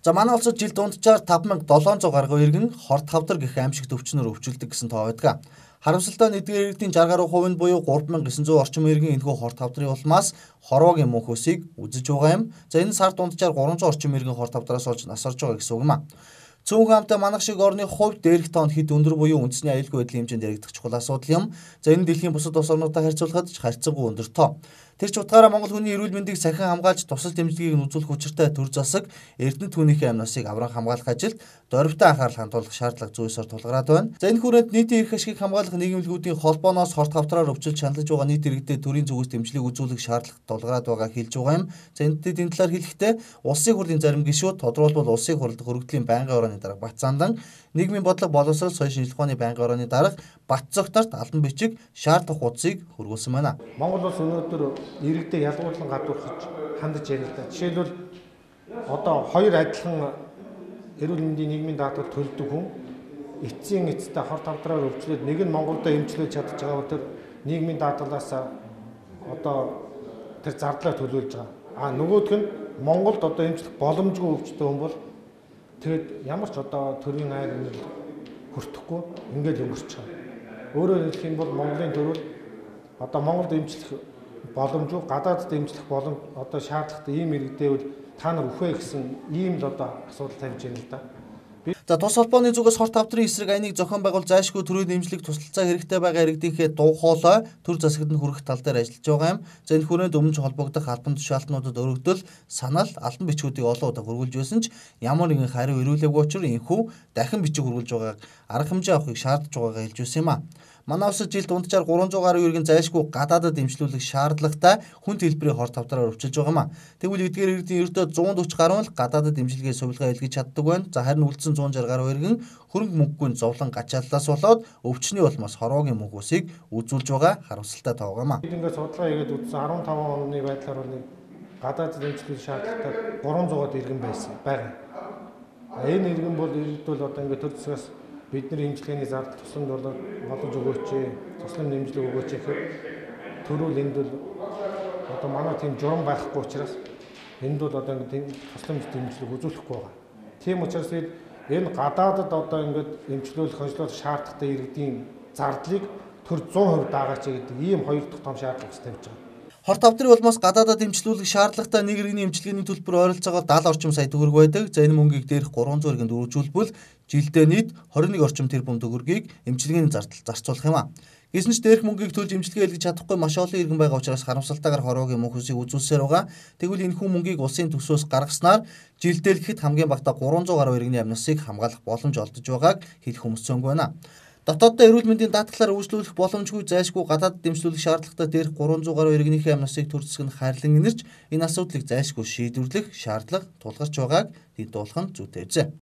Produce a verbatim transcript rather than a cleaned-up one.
За манай улсад жил дунджаар таван мянга долоон зуун гаруй иргэн хорт хавдар гэх аимшигт өвчнөр өвчлөлдөг гэсэн тоо байдаг. Харамсалтай нь эдгээр иргэдийн шестьдесят гаруй хувь нь буюу гурван мянга девятьсот орчим иргэн энэхүү хорт хавдрын улмаас хорвоогийн мөнх өсийг үзэж байгаа юм. За энэ сар дунджаар гурван зуун орчим иргэн хорт хавдраас олж нас орж байгаа гэсэн үг юм а. Цөөнх хамтаа манайх шиг орны хувьд дээрх тоонд хэд өндөр буюу үндэсний аюулгүй байдлын хэмжээнд яригдах чухал асуудал юм. За энэ дэлхийн бусад улс орнуудтай харьцуулахад харьцангуй өндөр тоо. Тэр ч утгаараа Монгол хүний эрүүл мэндийг сахин хамгаалж тусал дэмжлэгийг үзүүлэх учиртай төр засаг Эрдэнэт түүнийхээ амнасыг авран хамгаалах ажилд дорвитой анхаарал хандуулах шаардлага зүйсээр тулгараад байна. За энэ хүрээнд нийтийн эрх ашигыг хамгаалах нийгэмлэгүүдийн холбооноос хорт хавдраар өвчлөлт шаналж байгаа нийт иргэдэд төрийн зүгээс дэмжлэг үзүүлэх шаардлага тулгараад байгаа хэлж байгаа юм. За энэ энэ талаар хэлэхдээ улсын хурлын зарим гишүүд тодорхойлбол улсын хурлд хөргөдлийн байнгын орооны дарга Батцаандан, нийгмийн бодлого боловсрол соёлын шинжилгээ ухааны байнгын орооны дарга Батцогторт албан бичиг шаардлага хуудсыг хөргүүлсэн байна. Монгол улс өнөөдөр иргэдэд ялгуурлан гадуурхаж хандаж байна л да. Жишээлбэл одоо хоёр адилхан эрүүл мэндийн нийгмийн даатгал төлдөг хүн эцсийн эцтэй хорт хавдраар өвчлөөд нэг нь Монголдо эмчлүүлж чадж байгаа бол тэр нийгмийн даатгалаас одоо тэр зардлаа төлөөлж байгаа. А нөгөөх нь Монголд одоо эмчлэх боломжгүй өвчтөе хүн бол тэгэд ямар ч одоо төрийн айр хүртэхгүй ингээд өнгөрч байгаа. Өөрөөр хэлэх юм бол Монголын төрөл одоо Монголд эмчлэх боломжгүй гадаадд эмчлэх боломж одоо шаардлагатай ийм иргэдэд та нар үхвэ гэсэн ийм л одоо асуудал тавьж байна л да. За тус холбооны зүгээс хорт хавдрын эсрэг айныг зохион байгуул зайлшгүй төрийн дэмжлэг тусалцаа хэрэгтэй байгаа иргэдийнхээ дуу хоолой төр засагт нь хүрэх тал дээр ажиллаж байгаа юм. За энэ хүрээнд өмнө холбогдох албан тушаалтнуудад өргөдөл санал албан бичгүүдийг олон удаа хөрвүүлж байсан ч ямар нэгэн хариу ирүүлээгүй учраас энэхүү дахин бичиг хөрвүүлж байгааг арга хэмжээ авахыг шаардж байгаагаа хэлж байсан юм а. Манай улсад жил дунджаар гурван зуун гаруй иргэн зайлшгүй гадаадад дэмжлүүлэх шаардлагатай хүн хэлбэрийн хорт хавдраар өвчилж байгаа юм а. Тэгвэл эдгээр иргэдийн ердөө зуун дөрвөн гаруй л гадаадад дэмжлэгээ сувилгаа илгээж чаддаг байна. За харин үлдсэн зуун жаргал гаруй иргэн хөрөнгө мөнгөгүй зовлон гачааллаас болоод өвчний улмаас хорвоогийн мөнх өсийг үзүүлж байгаа харамсалтай тоо юм а. Бид ингээд судалгаа хийгээд үзсэн арван таван оны байдлаар бол гадаадад дэмжлүүлэх шаардлагатай гурван зуун иргэн байсан байгаа. Энэ иргэн бол иргэдүүл одоо ингээд төр засгаас бидний хэмжлэгийн зардал тусламж болоод боломж өгөөч, туслам дэмжлэг өгөөч гэхээр төрүүл энд бол одоо манай тийм журам байхгүй учраас энд бол одоо ингээд тусламж дэмжлэг үзүүлэхгүй байгаа. Тийм учраас энэ гадаадад одоо ингээд эмчлүүлэх, хонжлуулах шаардлагатай иргэдийн зардлыг төр зуун хувь даагаач гэдэг ийм хоёр дахь том шаардлага тавьж байгаа. Хорт хавдрын улмаас гадаадад эмчлүүлэх шаардлагатай нэг иргэний эмчилгээний төлбөр ойролцоогоор даал орчим сая төгрөг байдаг. За энэ мөнгийг дээрх гурван зуун иргэнд үргэлжлүүлбэл жилдээ нийт хорин нэг орчим тэрбум төгрөгийг эмчилгээний зардал зарцуулах юм а. Гэсэн ч дээрх мөнгийг төлж эмчилгээ хийлгэж чадахгүй маш олон иргэн байгаа учраас харамсалтайгаар хорвоогийн мөнх өсийг үзүүлсээр байгаа. Тэгвэл энэхүү мөнгийг улсын төсвөөс гаргаснаар жилдээ л хэд хамгийн багадаа гурван зуун гаруй иргэний амнасыг хамгаалах боломж олдож байгааг хэлэх хүмүсцэнгүй байна. Дотооддоо эрүүл мэндийн даатгалаар үйлчлүүлэх боломжгүй зайлшгүй гадаадд дэмжлүүлэх шаардлагатай дээрх гурван зуун гаруй иргэнийхээ амнасыг төр засаг нь хайрлан инэрч энэ асуудлыг зайлшгүй шийдвэрлэх шаардлага тулгарч байгааг дэд дуулах нь зүйтэй.